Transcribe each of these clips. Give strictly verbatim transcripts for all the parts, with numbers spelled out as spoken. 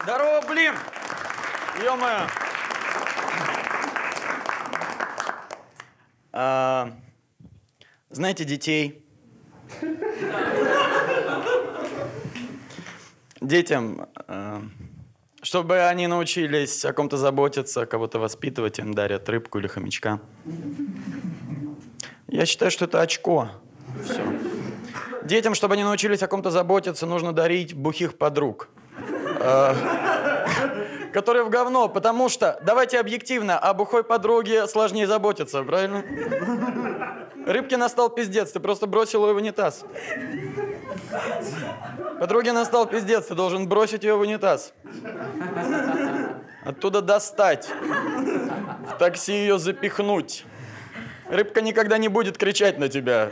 Здорово, блин! Ё-моё! А, знаете, детей. Детям, а, чтобы они научились о ком-то заботиться, кого-то воспитывать, им дарят рыбку или хомячка. Я считаю, что это очко. Все. Детям, чтобы они научились о ком-то заботиться, нужно дарить бухих подруг. А, которые в говно, потому что, давайте объективно, о бухой подруге сложнее заботиться, правильно? Рыбке настал пиздец, ты просто бросил ее в унитаз. Подруге настал пиздец, ты должен бросить ее в унитаз. Оттуда достать. В такси ее запихнуть. Рыбка никогда не будет кричать на тебя.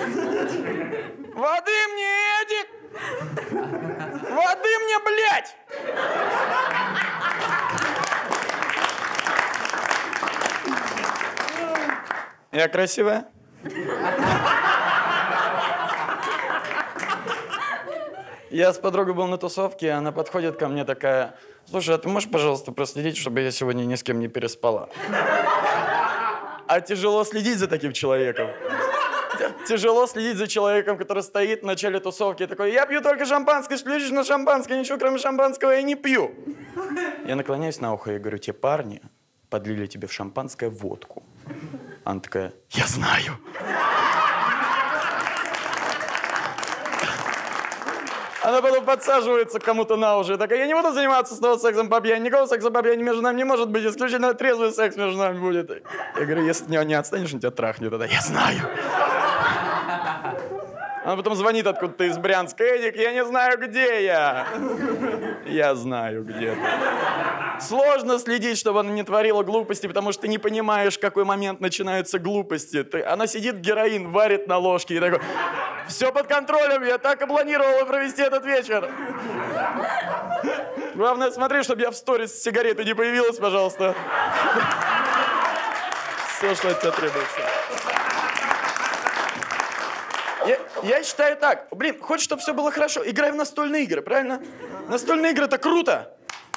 Воды мне, Эдик! Воды мне, блядь! Я красивая? Я с подругой был на тусовке, она подходит ко мне такая: слушай, а ты можешь, пожалуйста, проследить, чтобы я сегодня ни с кем не переспала? А тяжело следить за таким человеком. Тяжело следить за человеком, который стоит в начале тусовки и такой: я пью только шампанское, исключительно шампанское, ничего кроме шампанского я не пью. Я наклоняюсь на ухо и говорю: те парни подлили тебе в шампанское водку. Она такая: я знаю. Она потом подсаживается к кому-то на уши и такая: я не буду заниматься снова сексом по пьяни, никакого секса по пьяни между нами не может быть, исключительно трезвый секс между нами будет. Я говорю: если ты не отстанешь, он тебя трахнет. Тогда: я знаю. Она потом звонит откуда-то из Брянска: Эдик, я не знаю, где я. Я знаю, где ты. Сложно следить, чтобы она не творила глупости, потому что ты не понимаешь, в какой момент начинаются глупости. Ты... Она сидит, героин варит на ложке и такой: все под контролем, я так и планировала провести этот вечер. Главное, смотри, чтобы я в сторис с сигаретой не появилась, пожалуйста. Все, что от тебя требуется. Я, я считаю так. Блин, хочешь, чтобы все было хорошо? Играй в настольные игры, правильно? Настольные игры — это круто.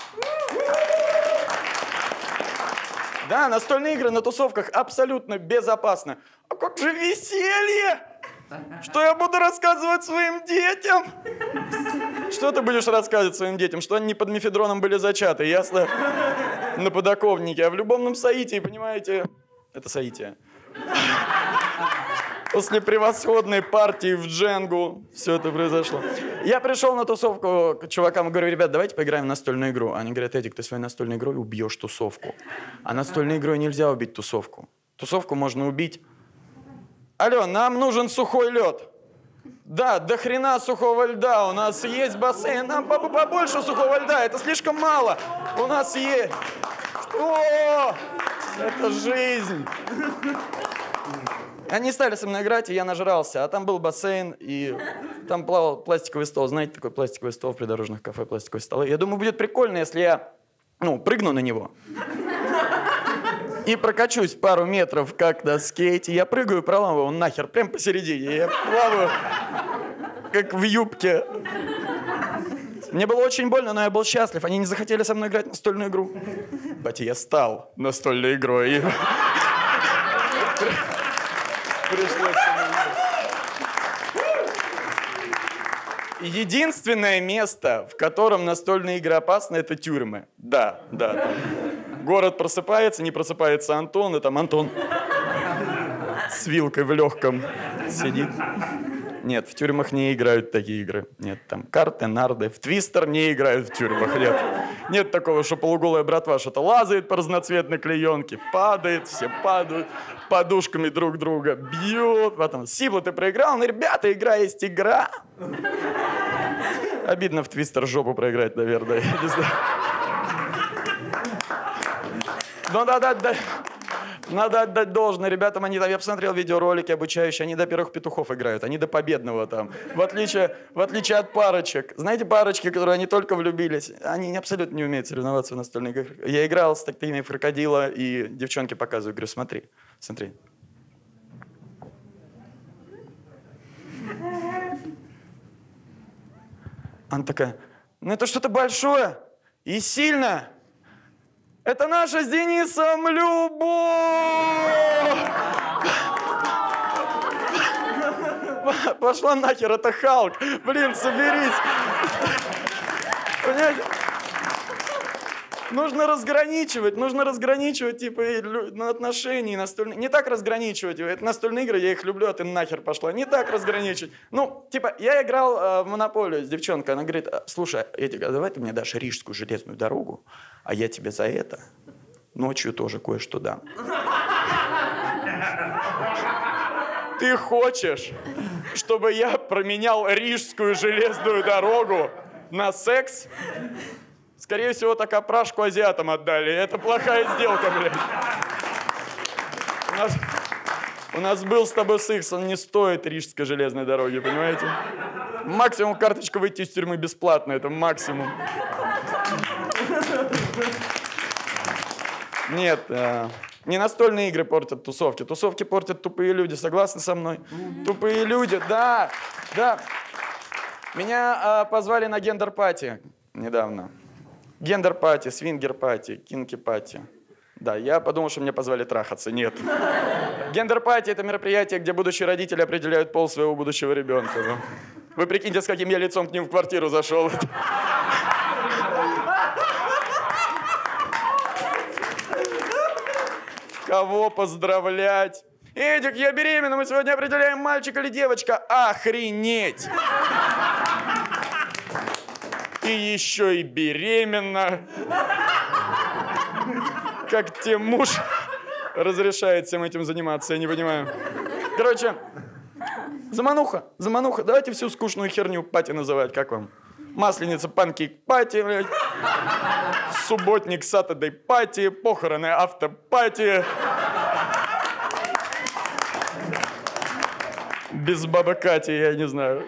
Да, настольные игры на тусовках абсолютно безопасно. А как же веселье? Что я буду рассказывать своим детям? Что ты будешь рассказывать своим детям? Что они не под мефедроном были зачаты, ясно? На подоконнике. А в любовном соитии, понимаете? Это соитие. После превосходной партии в дженгу все это произошло. Я пришел на тусовку к чувакам и говорю: ребят, давайте поиграем в настольную игру. Они говорят: Эдик, ты своей настольной игрой убьешь тусовку. А настольной игрой нельзя убить тусовку. Тусовку можно убить. Алло, нам нужен сухой лед. Да, до хрена сухого льда. У нас есть бассейн. Нам побольше сухого льда. Это слишком мало. У нас есть... Что? Это жизнь. Они стали со мной играть, и я нажрался. А там был бассейн, и там плавал пластиковый стол. Знаете, такой пластиковый стол в придорожных кафе, пластиковые столы. Я думаю, будет прикольно, если я, ну, прыгну на него. И прокачусь пару метров, как на скейте. Я прыгаю, проламываю нахер, прям посередине. Я плаваю, как в юбке. Мне было очень больно, но я был счастлив. Они не захотели со мной играть в настольную игру. Батя, я стал настольной игрой. Пришлось. Единственное место, в котором настольные игры опасны, это тюрьмы. Да, да. Там. Город просыпается, не просыпается Антон, и там Антон с вилкой в легком сидит. Нет, в тюрьмах не играют такие игры. Нет, там карты, нарды. В твистер не играют в тюрьмах, нет. Нет такого, что полуголая братва что-то лазает по разноцветной клеенке, падает, все падают, подушками друг друга бьют. Потом: Сибла, ты проиграл? Ну, ребята, игра есть игра. Обидно в твистер жопу проиграть, наверное. Я не знаю. Ну, да, да, да. Надо отдать должное ребятам, они там, я посмотрел видеоролики обучающие, они до первых петухов играют, они до победного там, в отличие, в отличие от парочек. Знаете, парочки, которые они только влюбились, они абсолютно не умеют соревноваться в настольных играх. Я играл с такими в крокодила, и девчонке показываю, говорю: смотри, смотри. Она такая: ну это что-то большое. и сильно. Это наша с Денисом любовь! Пошла нахер, это Халк. Блин, соберись. Понимаете? Нужно разграничивать, нужно разграничивать, типа, на отношения, настольные. Не так разграничивать. Это настольные игры, я их люблю, а ты нахер пошла. Не так разграничивать. Ну, типа, я играл э, в Монополию с девчонкой, она говорит, слушай, Эдик, а давай ты мне дашь Рижскую железную дорогу, а я тебе за это ночью тоже кое-что дам. Ты хочешь, чтобы я променял Рижскую железную дорогу на секс? Скорее всего, так опрашку азиатам отдали. Это плохая сделка, блядь. У нас, у нас был с тобой секс, он не стоит Рижской железной дороги, понимаете? Максимум карточка выйти из тюрьмы бесплатно, это максимум. Нет, э, не настольные игры портят тусовки. Тусовки портят тупые люди, согласны со мной? Mm-hmm. Тупые люди, да, да. Меня э, позвали на гендер-пати недавно. Гендер-пати, свингер-пати, кинки-пати. Да, я подумал, что меня позвали трахаться. Нет. Гендер-пати — это мероприятие, где будущие родители определяют пол своего будущего ребенка. Вы прикиньте, с каким я лицом к ним в квартиру зашел. Кого поздравлять? Эдик, я беременна, мы сегодня определяем, мальчик или девочка. Охренеть! И еще и беременна. Как тебе муж разрешает всем этим заниматься, я не понимаю. Короче, замануха, замануха. Давайте всю скучную херню пати называть, как вам? Масленица, панкейк, пати, блядь. Субботник, сатадей, пати, похороны, автопати. Без бабы Кати, я не знаю.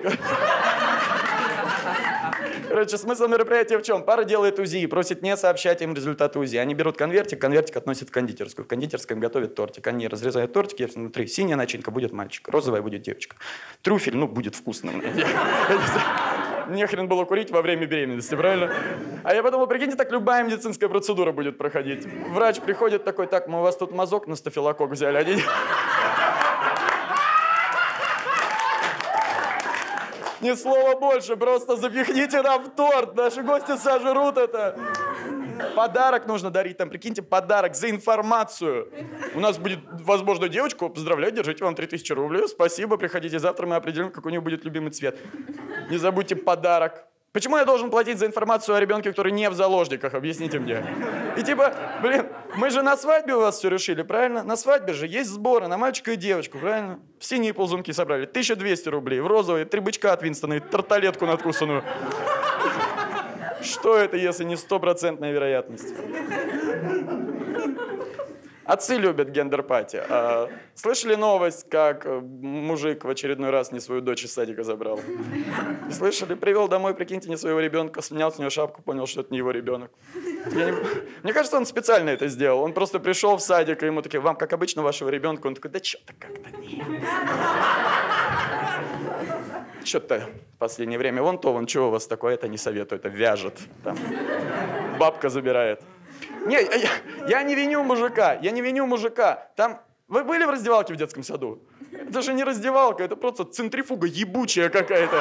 Короче, смысл мероприятия в чем? Пара делает УЗИ и просит не сообщать им результаты УЗИ. Они берут конвертик, конвертик относят в кондитерскую. В кондитерской им готовят тортик. Они разрезают тортик, и внутри синяя начинка будет мальчик, розовая будет девочка. Трюфель, ну, будет вкусным. Нехрен было курить во время беременности, правильно? А я подумал, прикиньте, так любая медицинская процедура будет проходить. Врач приходит такой, так, мы у вас тут мазок на стафилококк взяли. Они... Ни слова больше, просто запихните нам в торт. Наши гости сожрут это. Подарок нужно дарить там, прикиньте, подарок за информацию. У нас будет, возможно, девочку, поздравляю, держите вам три тысячи рублей. Спасибо, приходите завтра, мы определим, какой у нее будет любимый цвет. Не забудьте подарок. Почему я должен платить за информацию о ребенке, который не в заложниках? Объясните мне. И типа, блин, мы же на свадьбе у вас все решили, правильно? На свадьбе же есть сборы на мальчика и девочку, правильно? Синие ползунки собрали, тысяча двести рублей, в розовые три бычка от Винстона и тарталетку надкусанную. Что это, если не стопроцентная вероятность? Отцы любят гендер-пати. А, слышали новость, как мужик в очередной раз не свою дочь из садика забрал? Слышали? Привел домой, прикиньте, не своего ребенка, снял с нее шапку, понял, что это не его ребенок. Не... Мне кажется, он специально это сделал. Он просто пришел в садик, и ему такие, вам, как обычно, вашего ребенка. Он такой, да что-то как-то не. Что-то в последнее время. Вон то, вон чего у вас такое, это не советую, это вяжет. Там. Бабка забирает. Не, я, я не виню мужика, я не виню мужика. Там, вы были в раздевалке в детском саду? Это же не раздевалка, это просто центрифуга ебучая какая-то.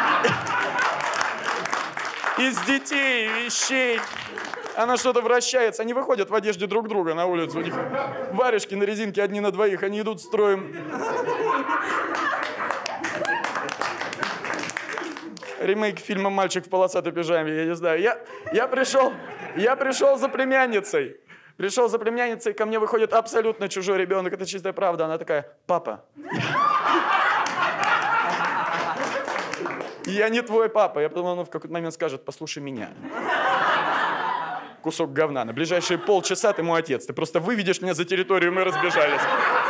Из детей, вещей. Она что-то вращается, они выходят в одежде друг друга на улицу. У них варежки на резинке одни на двоих, они идут строем. Ремейк фильма «Мальчик в полосатой пижаме», я не знаю. Я, я, пришел, я пришел за племянницей. Пришел за племянницей, ко мне выходит абсолютно чужой ребенок. Это чистая правда. Она такая, папа. Я не твой папа. Я подумал, он в какой-то момент скажет, послушай меня. Кусок говна. На ближайшие полчаса ты мой отец. Ты просто выведешь меня за территорию, мы разбежались.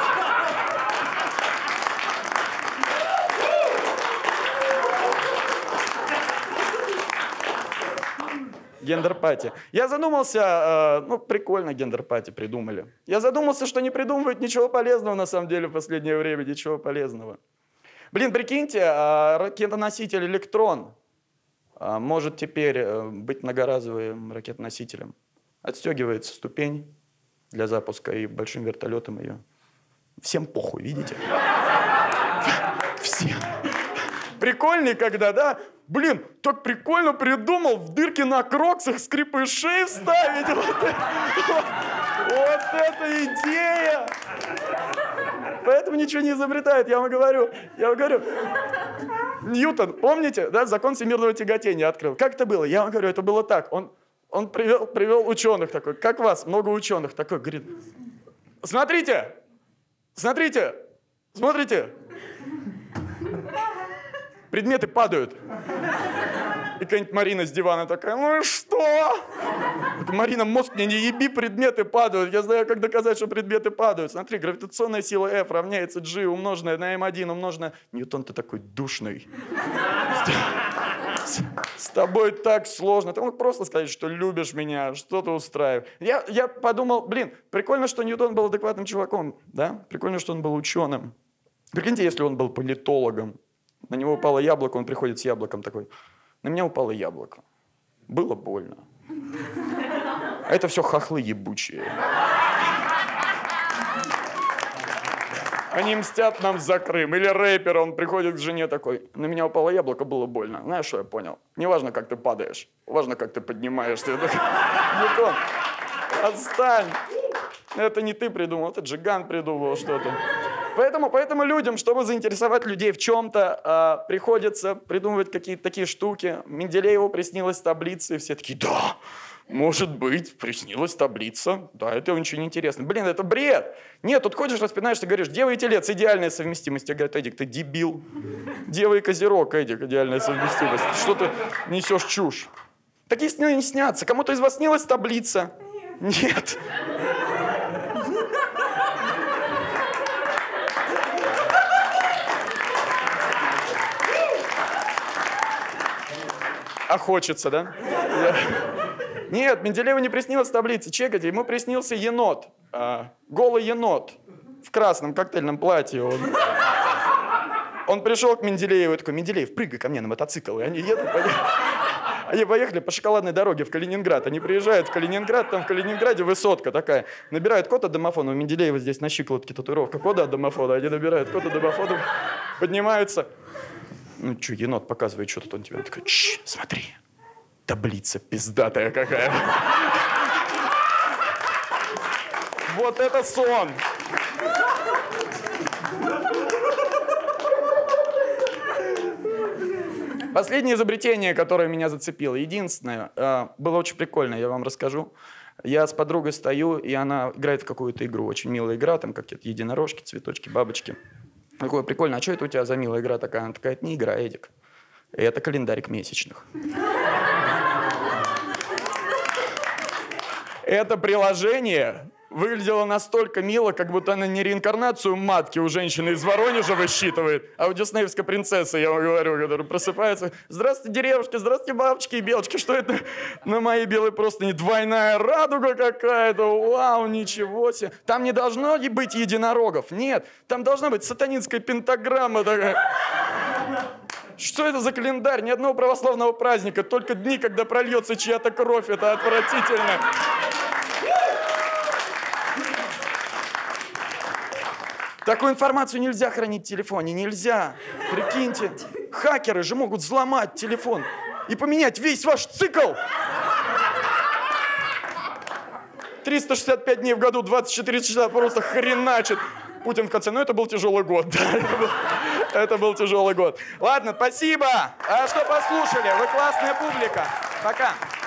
Гендер-пати. Я задумался, э, ну, прикольно гендер-пати придумали. Я задумался, что не придумывают ничего полезного, на самом деле, в последнее время, ничего полезного. Блин, прикиньте, э, ракетоноситель «Электрон» а, может теперь быть многоразовым ракетоносителем. Отстегивается ступень для запуска и большим вертолетом ее. Всем похуй, видите? Всем. Прикольный, когда, да? Блин, так прикольно придумал в дырки на кроксах скрипышей вставить. Вот, вот, вот это идея! Поэтому ничего не изобретает, я вам говорю. Я вам говорю. Ньютон, помните, да, закон всемирного тяготения открыл. Как это было? Я вам говорю, это было так. Он, он привел, привел ученых такой, как вас, много ученых, такой, говорит, смотрите, смотрите, смотрите. Предметы падают. И какая-нибудь Марина с дивана такая, ну и что? Марина, мозг мне не еби, предметы падают. Я знаю, как доказать, что предметы падают. Смотри, гравитационная сила F равняется G, умноженная на эм один, умноженная... Ньютон, ты такой душный. С, с тобой так сложно. Ты мог просто сказать, что любишь меня, что-то устраивает. Я, я подумал, блин, прикольно, что Ньютон был адекватным чуваком, да? Прикольно, что он был ученым. Прикиньте, если он был политологом. На него упало яблоко, он приходит с яблоком такой. На меня упало яблоко. Было больно. А это все хохлы ебучие. Они мстят нам за Крым. Или рэпер, он приходит к жене такой. На меня упало яблоко, было больно. Знаешь, что я понял? Не важно, как ты падаешь. Важно, как ты поднимаешься. Ньютон, отстань. Это не ты придумал, это Джиган придумал что-то. Поэтому, поэтому людям, чтобы заинтересовать людей в чем-то, э, приходится придумывать какие-то такие штуки. Менделееву приснилась таблица, и все такие, да, может быть, приснилась таблица. Да, это очень интересно. Блин, это бред. Нет, тут ходишь, распинаешься, говоришь, Дева и Телец, идеальная совместимость. Тебе говорят, Эдик, ты дебил. Дева и Козерог, Эдик, идеальная совместимость. Что ты несешь чушь? Такие сны не снятся. Кому-то из вас снилась таблица? Нет. А хочется, да? Я... Нет, Менделееву не приснилась таблица. Чекайте, ему приснился енот. А, голый енот. В красном коктейльном платье. Он, он пришел к Менделееву и такой, Менделеев, прыгай ко мне на мотоцикл. И они едут, поехали. Они поехали по шоколадной дороге в Калининград. Они приезжают в Калининград, там в Калининграде высотка такая. Набирают код от домофона. У Менделеева здесь на щиколотке татуировка кода от домофона. Они набирают код от домофона, поднимаются. Ну что, енот показывает, что тут он тебе. Он такой, чш, смотри, таблица пиздатая какая. Вот это сон. Последнее изобретение, которое меня зацепило, единственное, было очень прикольно, я вам расскажу. Я с подругой стою, и она играет в какую-то игру, очень милая игра, там какие-то единорожки, цветочки, бабочки. Такое прикольно, а что это у тебя за милая игра такая? Она такая, это не игра, Эдик. Это календарик месячных. Это приложение выглядело настолько мило, как будто она не реинкарнацию матки у женщины из Воронежа высчитывает, а у диснеевской принцессы, я вам говорю, которая просыпается. Здравствуйте, девушки, здравствуйте, бабочки и белочки. Что это на моей белой простыне? Двойная радуга какая-то. Вау, ничего себе. Там не должно быть единорогов. Нет, там должна быть сатанинская пентаграмма такая. Что это за календарь? Ни одного православного праздника, только дни, когда прольется чья-то кровь. Это отвратительно. Такую информацию нельзя хранить в телефоне, нельзя. Прикиньте, хакеры же могут взломать телефон и поменять весь ваш цикл. триста шестьдесят пять дней в году, двадцать четыре часа просто хреначит. Путин в конце, ну это был тяжелый год. Да, это, был, это был тяжелый год. Ладно, спасибо, что послушали. Вы классная публика. Пока.